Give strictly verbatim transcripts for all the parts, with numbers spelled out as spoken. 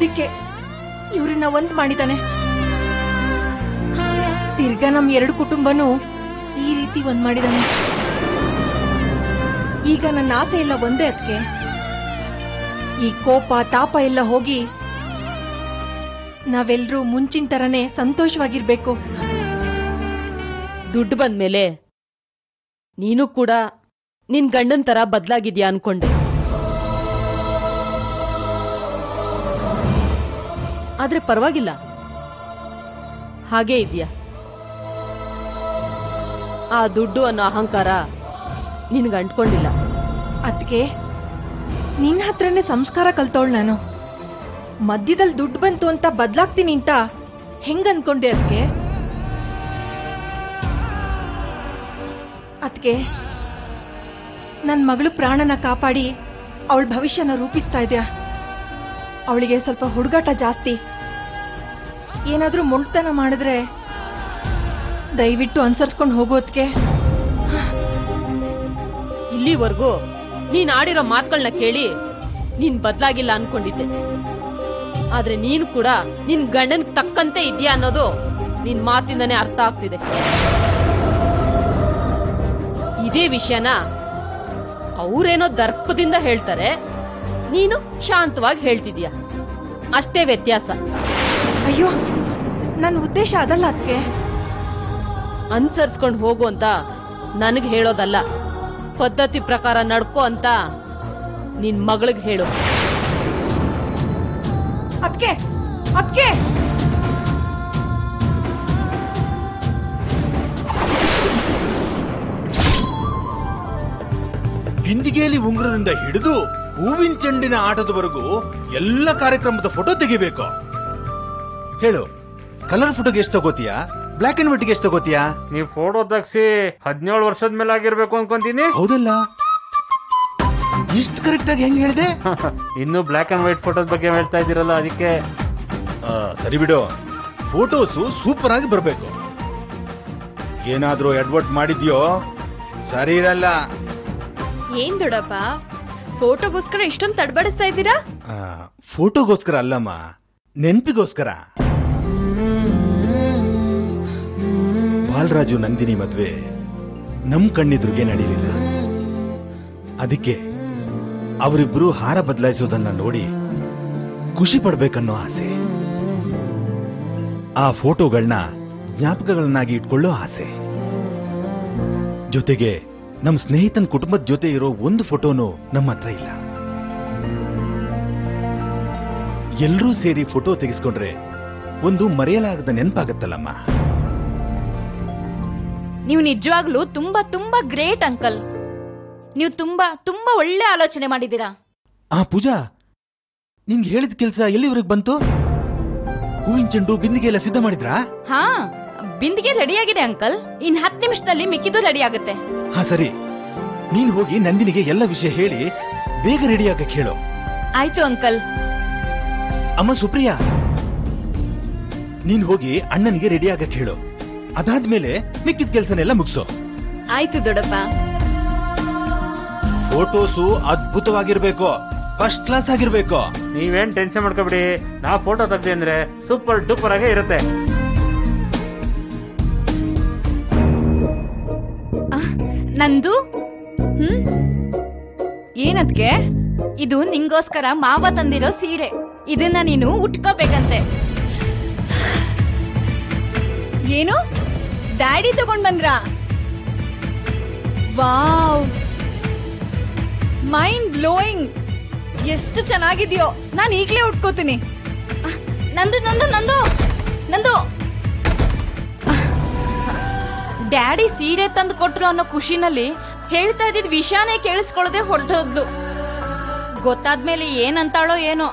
ಅದಕ್ಕೆ ಇವ್ರನ್ನ ಒಂದ್ ಮಾಡಿದಾನೆ. ತಿರ್ಗಾ ನಮ್ ಎರಡು ಕುಟುಂಬನೂ ಈ ರೀತಿ ಒಂದ್ ಮಾಡಿದಾನೆ. ಈಗ ನನ್ನ ಆಸೆ ಎಲ್ಲ ಒಂದೇ. ಅದಕ್ಕೆ ಈ ಕೋಪ ತಾಪ ಎಲ್ಲ ಹೋಗಿ ನಾವೆಲ್ಲರೂ ಮುಂಚಿನ ತರನೇ ಸಂತೋಷವಾಗಿರ್ಬೇಕು. ದುಡ್ಡು ಬಂದ್ಮೇಲೆ ನೀನು ಕೂಡ ನಿನ್ ಗಂಡನ್ ತರ ಬದ್ಲಾಗಿದ್ಯಾ ಅನ್ಕೊಂಡೆ. ಆದ್ರೆ ಪರವಾಗಿಲ್ಲ, ಹಾಗೇ ಇದ್ಯಾ. ಆ ದುಡ್ಡು ಅನ್ನೋ ಅಹಂಕಾರ ನಿನ್ಗೆ ಅಂಟ್ಕೊಂಡಿಲ್ಲ. ಅದಕ್ಕೆ ನಿನ್ನ ಹತ್ರನೇ ಸಂಸ್ಕಾರ ಕಲ್ತೋಳ್ ನಾನು. ಮಧ್ಯದಲ್ಲಿ ದುಡ್ಡು ಬಂತು ಅಂತ ಬದ್ಲಾಗ್ತೀನಿ ಅಂತ ಹೆಂಗ್ ಅನ್ಕೊಂಡೆ? ಅದಕ್ಕೆ ಅದಕ್ಕೆ ನನ್ನ ಮಗಳು ಪ್ರಾಣನ ಕಾಪಾಡಿ ಅವಳ ಭವಿಷ್ಯನ ರೂಪಿಸ್ತಾ ಇದೆಯಾ. ಅವಳಿಗೆ ಸ್ವಲ್ಪ ಹುಡುಗಾಟ ಜಾಸ್ತಿ. ಏನಾದ್ರೂ ಮೊಂಡ್ತನ ಮಾಡಿದ್ರೆ ದಯವಿಟ್ಟು ಅನುಸರಿಸ್ಕೊಂಡು ಹೋಗೋದಕ್ಕೆ. ಇಲ್ಲಿವರೆಗೂ ನೀನ್ ಆಡಿರೋ ಮಾತುಗಳನ್ನ ಕೇಳಿ ನೀನ್ ಬದ್ಲಾಗಿಲ್ಲ ಅನ್ಕೊಂಡಿದ್ದೆ. ಆದ್ರೆ ನೀನು ಕೂಡ ನಿನ್ ಗಂಡನ್ ತಕ್ಕಂತೆ ಇದೆಯಾ ಅನ್ನೋದು ನಿನ್ ಮಾತಿಂದನೇ ಅರ್ಥ ಆಗ್ತಿದೆ. ಇದೇ ವಿಷಯನ ಅವ್ರೇನೋ ದರ್ಪದಿಂದ ಹೇಳ್ತಾರೆ, ನೀನು ಶಾಂತವಾಗಿ ಹೇಳ್ತಿದ್ಯಾ. ಅಷ್ಟೇ ವ್ಯತ್ಯಾಸ. ಅಯ್ಯೋ, ನನ್ನ ಉದ್ದೇಶ ಅದಲ್ಲ. ಅದಕ್ಕೆ ಅನ್ಸರ್ಸ್ಕೊಂಡು ಹೋಗು ಅಂತ ನನಗ್ ಹೇಳೋದಲ್ಲ, ಪದ್ಧತಿ ಪ್ರಕಾರ ನಡ್ಕೋ ಅಂತ ನಿನ್ ಮಗಳಿಗೆ ಹೇಳು. ಅದಕ್ಕೆ ಅದಕ್ಕೆ ಬಿಂದಿಗೆಯಲ್ಲಿ ಉಂಗುರದಿಂದ ಹಿಡಿದು ಹೂವಿನ ಚೆಂಡಿನ ಆಟದವರೆಗೂ ಎಲ್ಲ ಕಾರ್ಯಕ್ರಮದ ಫೋಟೋ ತೆಗಿಬೇಕು. ಹೇಳು, ಕಲರ್ ಫೋಟೋಗೆ ಎಷ್ಟು ತಗೋತೀಯಾ, ಬ್ಲಾಕ್ ಅಂಡ್ ವೈಟ್ಗೆ ಎಷ್ಟು ತಗೋತೀಯಾ? ನೀವು ಫೋಟೋ ತೆಗ್ಸಿ ಹದಿನೇಳು ವರ್ಷದ ಮೇಲೆ ಆಗಿರ್ಬೇಕು ಅನ್ಕೊಂತೀನಿ. ಹೌದಲ್ಲ, ಇಷ್ಟು ಕರೆಕ್ಟ್ ಆಗಿ ಹೆಂಗ್ ಹೇಳಿದೆ? ಇನ್ನು ಬ್ಲಾಕ್ ಅಂಡ್ ವೈಟ್ ಫೋಟೋದ ಬಗ್ಗೆ ಹೇಳ್ತಾ ಇದ್ದೀರಲ್ಲ, ಅದಕ್ಕೆ. ಸರಿ ಬಿಡು, ಫೋಟೋಸು ಸೂಪರ್ ಆಗಿ ಬರ್ಬೇಕು. ಏನಾದ್ರೂ ಅಡ್ವರ್ಟ್ ಮಾಡಿದ್ಯೋ ಸರಿ ಇರಲ್ಲ. ಏನ್ ದೊಡ್ಡಪ್ಪ, ಫೋಟೋಗೋಸ್ಕರ ಇಷ್ಟೊಂದು ತಡಬಡಿಸ್ತಾ ಇದ್ದೀರಾ? ಫೋಟೋಗೋಸ್ಕರ ಅಲ್ಲಮ್ಮ, ನೆನ್ಪಿಗೋಸ್ಕರ. ಬಾಲರಾಜು ನಂದಿನಿ ಮದ್ವೆ ನಮ್ ಕಣ್ಣಿದ್ರಿಗೆ ನಡೀಲಿಲ್ಲ. ಅದಕ್ಕೆ ಅವರಿಬ್ರು ಹಾರ ಬದಲಾಯಿಸೋದನ್ನ ನೋಡಿ ಖುಷಿ ಪಡ್ಬೇಕನ್ನೋ ಆಸೆ. ಆ ಫೋಟೋಗಳನ್ನ ಜ್ಞಾಪಕಗಳನ್ನಾಗಿ ಇಟ್ಕೊಳ್ಳೋ ಆಸೆ. ಜೊತೆಗೆ ನಮ್ ಸ್ನೇಹಿತನ ಕುಟುಂಬದ ಜೊತೆ ಇರೋ ಒಂದು ಫೋಟೋನು ನಮ್ಮ ಹತ್ರ ಇಲ್ಲ. ಎಲ್ರೂ ಸೇರಿ ಫೋಟೋ ತೆಗೆಸ್ಕೊಂಡ್ರೆ ಒಂದು ಮರೆಯಲಾಗದ ನೆನಪಾಗತ್ತಲ್ಲಮ್ಮ. ನೀವು ನಿಜವಾಗ್ಲೂ ತುಂಬಾ ತುಂಬಾ ಗ್ರೇಟ್ ಅಂಕಲ್. ನೀವು ತುಂಬಾ ತುಂಬಾ ಒಳ್ಳೆ ಆಲೋಚನೆ ಮಾಡಿದ್ದೀರಾ. ಆ ಪೂಜಾ, ನಿನ್ಗೆ ಹೇಳಿದ ಕೆಲಸ ಎಲ್ಲಿವರೆಗೆ ಬಂತು? ಹೂವಿನ ಚೆಂಡು ಬಿಂದಿಗೆ ಎಲ್ಲ ಸಿದ್ಧ ಮಾಡಿದ್ರಾ? ಹಾ, ಬಿಂದಿಗೆ ರೆಡಿ ಆಗಿದೆ ಅಂಕಲ್. ಇನ್ ಹತ್ತು ನಿಮಿಷದಲ್ಲಿ ಮಿಕ್ಕಿದ್ದು ರೆಡಿ ಆಗುತ್ತೆ. ಹಾ ಸರಿ, ನೀನ್ ಹೋಗಿ ನಂದಿನಿಗೆ ಎಲ್ಲ ವಿಷಯ ಹೇಳಿ ಬೇಗ ರೆಡಿ ಆಗಕ್ಕೆ ಹೇಳು. ಆಯ್ತು ಅಂಕಲ್. ಅಮ್ಮ ಸುಪ್ರಿಯಾ, ನೀನ್ ಹೋಗಿ ಅಣ್ಣನಿಗೆ ರೆಡಿ ಆಗಕ್ಕೆ ಹೇಳು. ಅದಾದ್ಮೇಲೆ ಮಿಕ್ಕಿದ ಕೆಲಸನೆಲ್ಲ ಮುಗಿಸೋ. ಆಯ್ತು ದೊಡ್ಡಪ್ಪ. ಫೋಟೋಸು ಅದ್ಭುತವಾಗಿರ್ಬೇಕು, ಫಸ್ಟ್ ಕ್ಲಾಸ್ ಆಗಿರ್ಬೇಕು. ನೀವೇನ್ ಟೆನ್ಷನ್ ಮಾಡ್ಕೊಬಿಡಿ, ನಾ ಫೋಟೋ ತೆಗ್ದಿ ಅಂದ್ರೆ ಸೂಪರ್ ಡೂಪರ್ ಆಗೇ ಇರುತ್ತೆ. ನಂದು ಹ್ಮ್ ಏನದ್ಕೆ? ಇದು ನಿಂಗೋಸ್ಕರ ಮಾವ ತಂದಿರೋ ಸೀರೆ. ಇದನ್ನ ನೀನು ಉಟ್ಕೋಬೇಕಂತೆ. ಏನು ಡ್ಯಾಡಿ ತಗೊಂಡ್ ಬಂದ್ರ? Wow, mind blowing. ಎಷ್ಟು ಚೆನ್ನಾಗಿದ್ಯೋ. ನಾನು ಈಗ್ಲೇ ಉಟ್ಕೋತೀನಿ. ನಂದು ನಂದು ನಂದು ನಂದು ಡ್ಯಾಡಿ ಸೀರೆ ತಂದು ಕೊಟ್ರು ಅನ್ನೋ ಖುಷಿನಲ್ಲಿ ಹೇಳ್ತಾ ಇದ್ದಿದ್ ವಿಷಯನೇ ಕೇಳಿಸ್ಕೊಳ್ಳದೆ ಹೊರಟೋದ್ಲು. ಗೊತ್ತಾದ್ಮೇಲೆ ಏನಂತಾಳೋ ಏನೋ.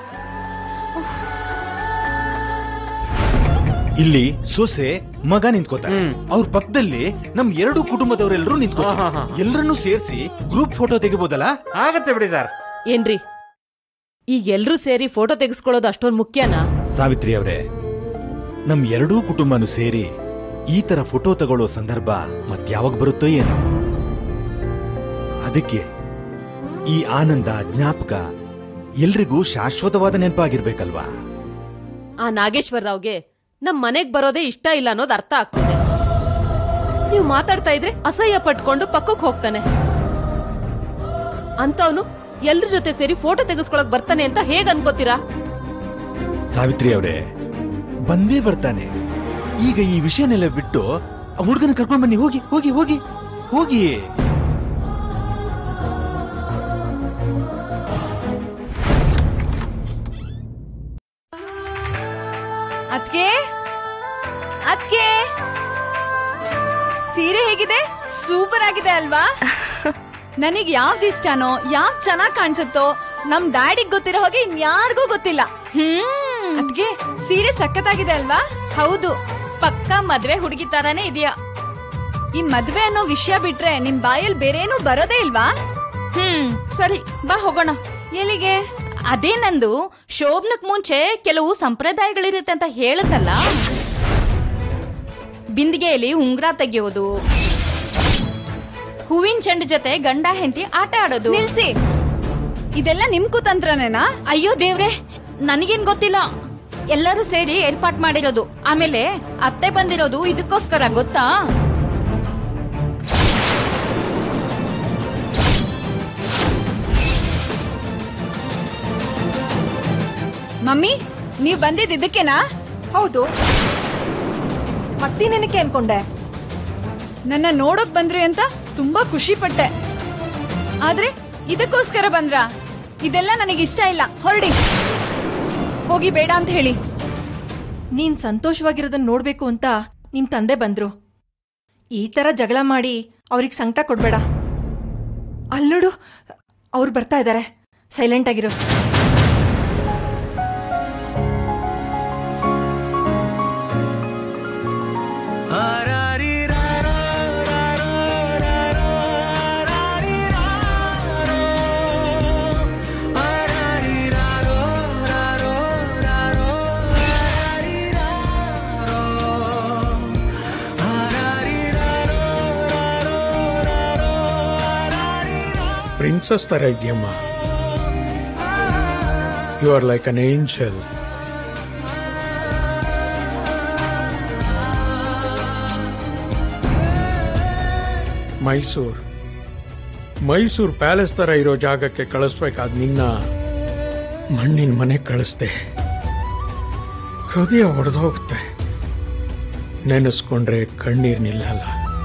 ಇಲ್ಲಿ ಸೊಸೆ ಮಗ ನಿಂತ್ಕೋತಾರೆ, ಅವ್ರ ಪಕ್ಕದಲ್ಲಿ ನಮ್ ಎರಡು ಕುಟುಂಬದವರೆಲ್ಲರೂ ನಿಂತ್ಕೋತಾರೆ. ಎಲ್ಲರನ್ನೂ ಸೇರಿಸಿ ಗ್ರೂಪ್ ಫೋಟೋ ತೆಗಿಬಹುದಲ್ಲ? ಆಗತ್ತೆ ಬಿಡಿ ಸರ್. ಏನ್ರಿ, ಈಗ ಎಲ್ರೂ ಸೇರಿ ಫೋಟೋ ತೆಗೆಸ್ಕೊಳ್ಳೋದು ಅಷ್ಟೊಂದು ಮುಖ್ಯನಾ? ಸಾವಿತ್ರಿ ಅವರೇ, ನಮ್ ಎರಡೂ ಕುಟುಂಬನೂ ಸೇರಿ ಈ ತರ ಫೋಟೋ ತಗೊಳ್ಳೋ ಸಂದರ್ಭ ಮತ್ಯಾವಾಗ ಬರುತ್ತೋ ಏನೋ. ಅದಕ್ಕೆ ಈ ಆನಂದ ಜ್ಞಾಪಕ ಎಲ್ರಿಗೂ ಶಾಶ್ವತವಾದ ನೆನಪಾಗಿರ್ಬೇಕಲ್ವಾ? ಆ ನಾಗೇಶ್ವರ ರಾವ್ಗೆ ನಮ್ ಮನೆಗ್ ಬರೋದೇ ಇಷ್ಟ ಇಲ್ಲ ಅನ್ನೋದು ಅರ್ಥ ಆಗ್ತದೆ. ನೀವು ಮಾತಾಡ್ತಾ ಇದ್ರೆ ಅಸಹ್ಯ ಪಟ್ಕೊಂಡು ಪಕ್ಕಕ್ಕೆ ಹೋಗ್ತಾನೆ. ಅಂತವನು ಎಲ್ರ ಜೊತೆ ಸೇರಿ ಫೋಟೋ ತೆಗೆಸ್ಕೊಳಕ್ ಬರ್ತಾನೆ ಅಂತ ಹೇಗ್ ಅನ್ಕೋತೀರಾ? ಸಾವಿತ್ರಿ ಅವರೇ, ಬಂದೇ ಬರ್ತಾನೆ. ಈಗ ಈ ವಿಷಯನೆಲ್ಲ ಬಿಟ್ಟು ಆ ಹುಡುಗನ ಕರ್ಕೊಂಡ್ ಬನ್ನಿ. ಹೋಗಿ ಹೋಗಿ ಹೋಗಿ ಹೋಗಿ. ಅದ್ಕೆ ಅದ್ಕೆ ಸೀರೆ ಹೇಗಿದೆ? ಸೂಪರ್ ಆಗಿದೆ ಅಲ್ವಾ? ನನಗ್ ಯಾವ್ದು ಇಷ್ಟನೋ, ಯಾವ್ದು ಚೆನ್ನಾಗ್ ಕಾಣಿಸುತ್ತೋ ನಮ್ ಡ್ಯಾಡಿಗ್ ಗೊತ್ತಿರೋ ಹಾಗೆ ಇನ್ಯಾರಿಗೂ ಗೊತ್ತಿಲ್ಲ. ಹ್ಮ್ ಅದ್ಕೆ ಸೀರೆ ಸಖತ್ತಾಗಿದೆ ಅಲ್ವಾ? ಹೌದು, ಪಕ್ಕಾ ಮದ್ವೆ ಹುಡುಗಿ ತರಾನೇ ಇದೆಯಾ. ಈ ಮದ್ವೆ ಅನ್ನೋ ವಿಷಯ ಬಿಟ್ರೆ ನಿಮ್ ಬಾಯಲ್ಲಿ ಬೇರೇನೂ ಬರೋದೇ ಇಲ್ವಾ? ಹ್ಮ್ ಸರಿ, ಬಾ ಹೋಗೋಣ. ಎಲ್ಲಿಗೆ? ಅದೇ ನಂದು ಶೋಭನಕ್ ಮುಂಚೆ ಕೆಲವು ಸಂಪ್ರದಾಯಗಳಿರುತ್ತೆ ಅಂತ ಹೇಳತ್ತಲ್ಲ. ಬಿಂದಿಗೆಯಲ್ಲಿ ಉಂಗ್ರ ತೆಗೆಯೋದು, ಹೂವಿನ ಚೆಂಡು ಜೊತೆ ಗಂಡ ಹೆಂಡತಿ ಆಟ ಆಡೋದು. ನಿಲ್ಸಿ, ಇದೆಲ್ಲ ನಿಮ್ ಕುತಂತ್ರನೇನಾ? ಅಯ್ಯೋ ದೇವ್ರೆ, ನನಗೇನ್ ಗೊತ್ತಿಲ್ಲ. ಎಲ್ಲರೂ ಸೇರಿ ಏರ್ಪಾಟ್ ಮಾಡಿರೋದು. ಆಮೇಲೆ ಅತ್ತೆ ಬಂದಿರೋದು ಇದಕ್ಕೋಸ್ಕರ, ಗೊತ್ತಾ? ಮಮ್ಮಿ, ನೀವ್ ಬಂದಿದ್ ಇದಕ್ಕೆನಾ? ಹೌದು, ಮತ್ತೇನೇನಕ್ಕೆ ಅನ್ಕೊಂಡೆ? ನನ್ನ ನೋಡೋಕ್ ಬಂದ್ರಿ ಅಂತ ತುಂಬಾ ಖುಷಿ ಪಟ್ಟೆ. ಆದ್ರೆ ಇದಕ್ಕೋಸ್ಕರ ಬಂದ್ರ? ಇದೆಲ್ಲ ನನಗಿಷ್ಟ ಇಲ್ಲ, ಹೊರಡಿ. ಹೋಗಿ, ಬೇಡ ಅಂತ ಹೇಳಿ. ನೀನ್ ಸಂತೋಷವಾಗಿರೋದನ್ನ ನೋಡ್ಬೇಕು ಅಂತ ನಿಮ್ ತಂದೆ ಬಂದ್ರು. ಈ ತರ ಜಗಳ ಮಾಡಿ ಅವ್ರಿಗೆ ಸಂಕಟ ಕೊಡ್ಬೇಡ. ಅಲ್ಲೋಡು, ಅವ್ರು ಬರ್ತಾ ಇದ್ದಾರೆ. ಸೈಲೆಂಟ್ ಆಗಿರು. ಪ್ರಿನ್ಸಸ್ ತರ ಇದೆಯಮ್ಮ. You are like an angel. Mysore Mysore palace ತರ ಇರೋ ಜಾಗಕ್ಕೆ ಕಳಿಸ್ಬೇಕಾದ್ ನಿನ್ನ ಮಣ್ಣಿನ ಮನೆ ಕಳಿಸ್ದೆ. ಹೃದಯ ಒಡೆದೋಗುತ್ತೆ. ನೆನೆಸ್ಕೊಂಡ್ರೆ ಕಣ್ಣೀರ್ ನಿಲ್ಲಲ್ಲ.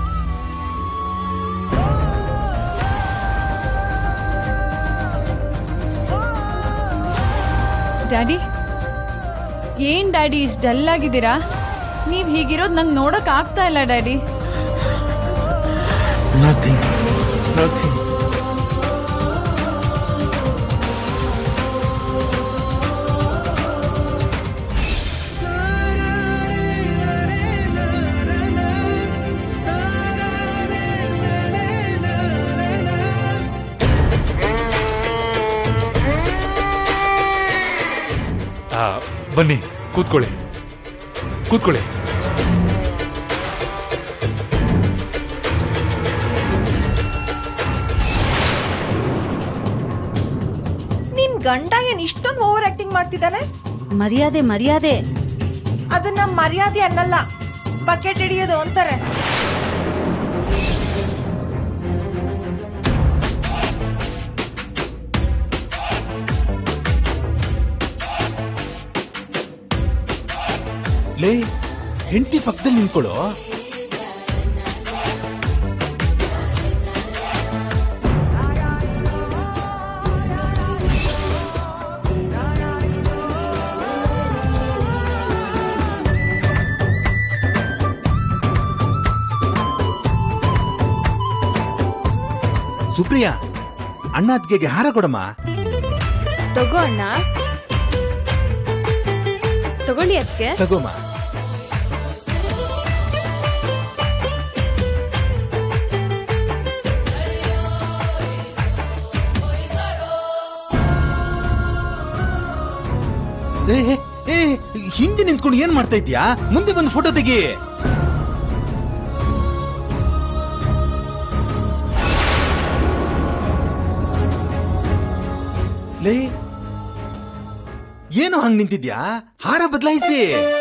ಡ್ಯಾಡಿ, ಏನ್ ಡ್ಯಾಡಿ ಇಷ್ಟ ಡಲ್ ಆಗಿದ್ದೀರಾ? ನೀವ್ ಹೀಗಿರೋದ್ ನಂಗೆ ನೋಡಕ್ ಆಗ್ತಾ ಇಲ್ಲ ಡ್ಯಾಡಿ. Nothing. Nothing. ಬನ್ನಿ, ಕೂತ್ಕೊಳ್ಳಿ ಕೂತ್ಕೊಳ್ಳಿ. ನಿನ್ ಗಂಡ ಏನ್ ಇಷ್ಟೊಂದು ಓವರ್ ಆಕ್ಟಿಂಗ್ ಮಾಡ್ತಿದ್ದಾನೆ? ಮರ್ಯಾದೆ ಮರ್ಯಾದೆ. ಅದನ್ನ ಮರ್ಯಾದೆ ಅನ್ನಲ್ಲ, ಬಕೆಟ್ ಹಿಡಿಯೋದು ಅಂತಾರೆ. ಲೇ, ಹೆಂಡತಿ ಪಕ್ಕದಲ್ಲಿ ನಿಂತ್ಕೊಳ್ಳೋ. ಸುಪ್ರಿಯಾ, ಅಣ್ಣ ಅದ್ಗೆಗೆ ಹಾರ ಕೊಡಮ್ಮ. ತಗೋ ಅಣ್ಣ. ತಗೊಳ್ಳಿ ಅದಕ್ಕೆ. ತಗೋಮ್ಮ. ಏ ಏ, ಹಿಂದೆ ನಿಂತ್ಕೊಂಡು ಏನ್ ಮಾಡ್ತಾ ಇದ್ಯಾ? ಮುಂದೆ ಬಂದು ಫೋಟೋ ತೆಗಿ. ಲೇ, ಏನು ಹಂಗ್ ನಿಂತಿದ್ಯಾ? ಹಾರ ಬದಲಾಯಿಸಿ.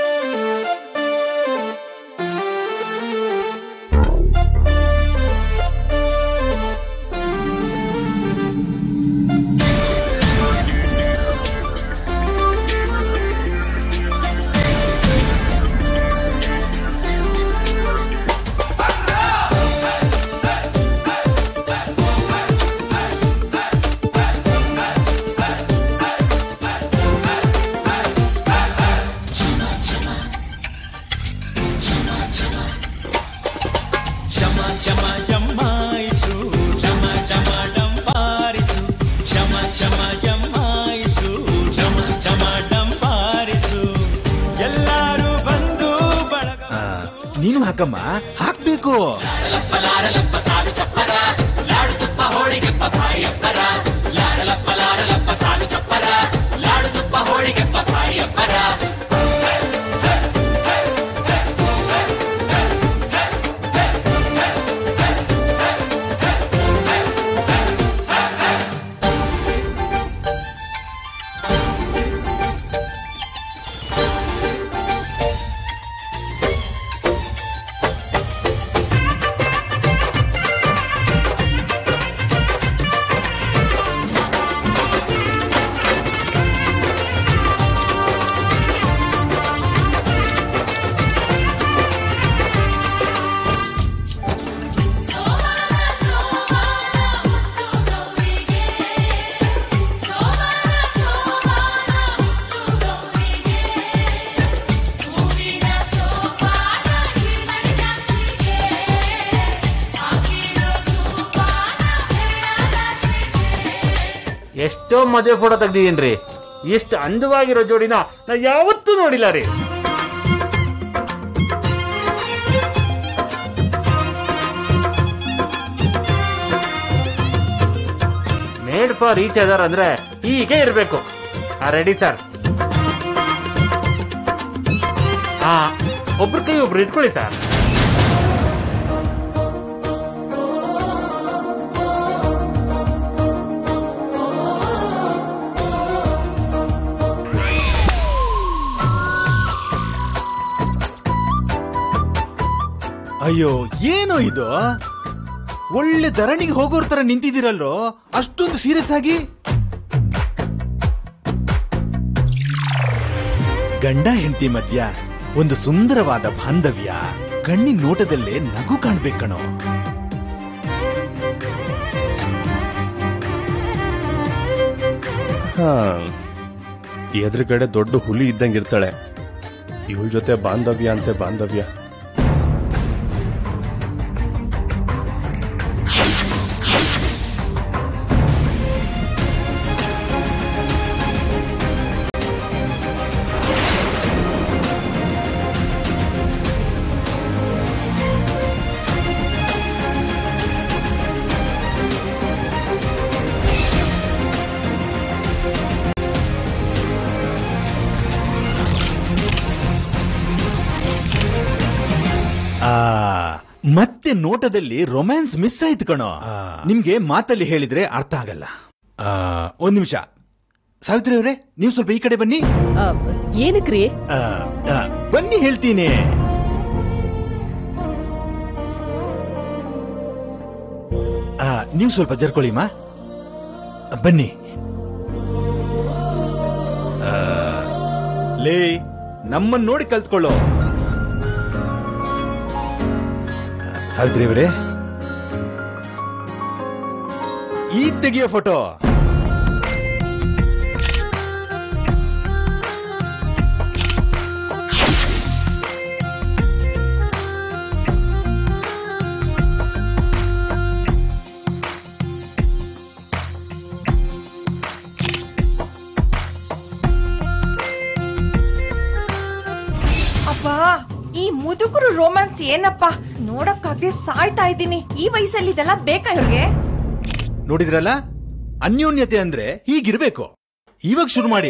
ನೀನು ಹಾಕಮ್ಮ, ಹಾಕ್ಬೇಕು. ಎಷ್ಟೋ ಮದುವೆ ಫೋಟೋ ತೆಗ್ದಿದೀನ್ರಿ, ಎಷ್ಟು ಅಂದವಾಗಿರೋ ಜೋಡಿನ ನಾ ಯಾವತ್ತೂ ನೋಡಿಲ್ಲ ರೀ. ಮೇಡ್ ಫಾರ್ ಈಚ್ ಅದರ್ ಅಂದ್ರೆ ಹೀಗೆ ಇರ್ಬೇಕು. Ready sir? ಹಾ, ಒಬ್ರ ಕೈ ಒಬ್ರು ಇಟ್ಕೊಳ್ಳಿ ಸರ್. ಅಯ್ಯೋ, ಏನೋ ಇದು? ಒಳ್ಳೆ ಧರಣಿಗೆ ಹೋಗೋರ್ ತರ ನಿಂತಿದ್ದೀರಲ್ಲೋ, ಅಷ್ಟೊಂದು ಸೀರಿಯಸ್ ಆಗಿ. ಗಂಡ ಹೆಂಡತಿ ಮಧ್ಯ ಒಂದು ಸುಂದರವಾದ ಬಾಂಧವ್ಯ, ಕಣ್ಣಿನ ನೋಟದಲ್ಲೇ ನಗು ಕಾಣ್ಬೇಕಣೋ. ಹಾ, ಎದುರುಗಡೆ ದೊಡ್ಡ ಹುಲಿ ಇದ್ದಂಗಿರ್ತಾಳೆ, ಇವಳ ಜೊತೆ ಬಾಂಧವ್ಯ ಅಂತೆ ಬಾಂಧವ್ಯ. ಮತ್ತೆ ನೋಟದಲ್ಲಿ ರೊಮ್ಯಾನ್ಸ್ ಮಿಸ್ ಆಯ್ತು ಕಣೋ. ನಿಮ್ಗೆ ಮಾತಲ್ಲಿ ಹೇಳಿದ್ರೆ ಅರ್ಥ ಆಗಲ್ಲ. ಒಂದ್ ನಿಮಿಷ ಸಾವಿತ್ರಿ ಅವರೇ, ನೀವು ಸ್ವಲ್ಪ ಈ ಕಡೆ ಬನ್ನಿ. ಏನಕ್ರಿ? ಬನ್ನಿ ಹೇಳ್ತೀನಿ. ನೀವು ಸ್ವಲ್ಪ ಜರ್ಕೊಳ್ಳಿಮ್ಮ, ಬನ್ನಿ. ಲೇ, ನಮ್ಮನ್ನ ನೋಡಿ ಕಲ್ತ್ಕೊಳ್ಳೋ. ಸಾವಿತ್ರಿ ಅವರೇ, ಈ ತೆಗಿಯೋ ಫೋಟೋ. ಅಪ್ಪ, ಈ ಮುದುಕರು ರೋಮ್ಯಾನ್ಸ್ ಏನಪ್ಪ, ನೋಡಕ್ಕಾಗ್ದೆ ಸಾಯ್ತಾ ಇದ್ದೀನಿ. ಈ ವಯಸ್ಸಲ್ಲಿ ಇದೆಲ್ಲ ಬೇಕಾ ಇವ್ರಿಗೆ? ನೋಡಿದ್ರಲ್ಲ, ಅನ್ಯೋನ್ಯತೆ ಅಂದ್ರೆ ಹೀಗಿರ್ಬೇಕು. ಇವಾಗ ಶುರು ಮಾಡಿ.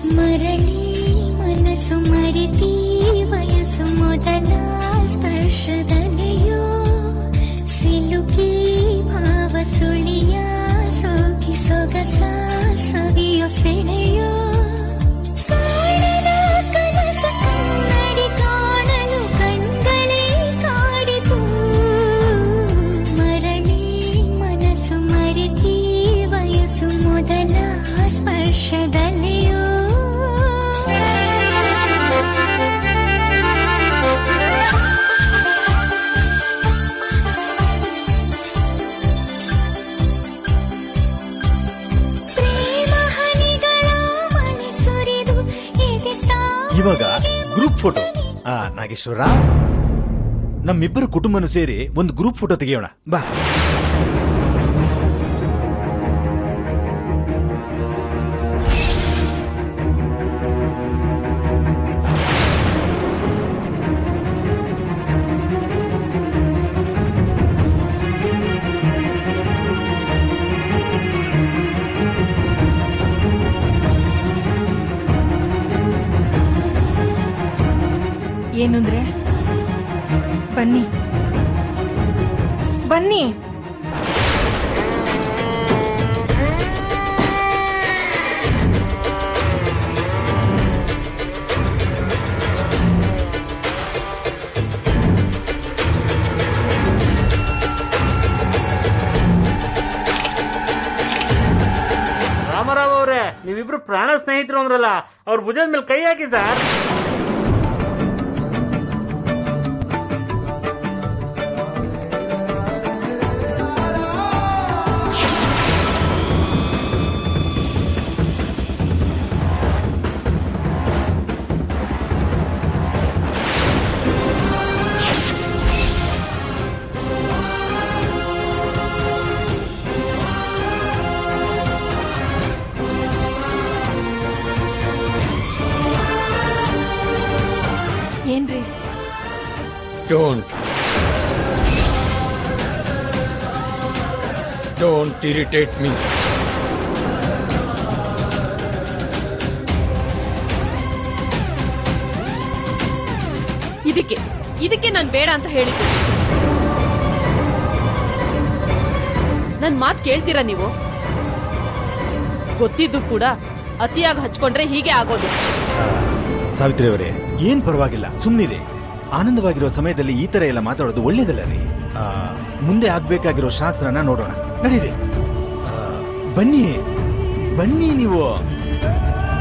ಮರಳಿ ಮನಸ್ಸು ಮರಿತಿ ವಯಸ್ಸು ಮೊದಲ ಸ್ಪರ್ಶದಲ್ಲಿಯೋ ಸಿಲುಕಿ ಭಾವ ಸುಳಿಯ ಸೋಕಿ ಸೊಗಸ ಸವಿಯೋ ಸೆಳೆಯೋ ಕಾಣದ ಕನಸು ಕನ್ನಡಿ ಕಾಣಲು ಕಣ್ಗಳೇ ಕಾಡಿತು ಮರಳಿ ಮನಸ್ಸು ಮರಿತಿ ವಯಸ್ಸು ಮೊದಲ ಸ್ಪರ್ಶದಲ್ಲಿಯೋ ಇವಾಗ ಗ್ರೂಪ್ ಫೋಟೋ. ಆ ನಾಗೇಶ್ವರ, ನಮ್ಮಿಬ್ಬರು ಕುಟುಂಬನು ಸೇರಿ ಒಂದು ಗ್ರೂಪ್ ಫೋಟೋ ತೆಗೆಯೋಣ ಬಾ. ಏನಂದ್ರೆ ಬನ್ನಿ ಬನ್ನಿ. ರಾಮರಾವ್ ಅವ್ರೆ, ನೀವಿಬ್ರು ಪ್ರಾಣ ಸ್ನೇಹಿತರು ಅಂದ್ರಲ್ಲ, ಅವ್ರ ಭುಜದ ಮೇಲೆ ಕೈ ಹಾಕಿ ಸರ್. ಏನ್ರಿ? Don't. Don't irritate me. ಇದಕ್ಕೆ ಇದಕ್ಕೆ ನಾನು ಬೇಡ ಅಂತ ಹೇಳಿದ್ದೆ. ನನ್ ಮಾತು ಕೇಳ್ತೀರಾ ನೀವು? ಗೊತ್ತಿದ್ದು ಕೂಡ ಅತಿಯಾಗಿ ಹಚ್ಕೊಂಡ್ರೆ ಹೀಗೆ ಆಗೋದು. ಸಾವಿತ್ರಿ ಅವರೇ, ಏನ್ ಪರವಾಗಿಲ್ಲ, ಸುಮ್ಮನಿದೆ. ಆನಂದವಾಗಿರೋ ಸಮಯದಲ್ಲಿ ಈ ತರ ಎಲ್ಲ ಮಾತಾಡೋದು ಒಳ್ಳೇದಲ್ಲ ರೀ. ಮುಂದೆ ಆಗ್ಬೇಕಾಗಿರೋ ಶಾಸ್ತ್ರನ ನೋಡೋಣ, ನಡೀರಿ. ಬನ್ನಿ ಬನ್ನಿ ನೀವು.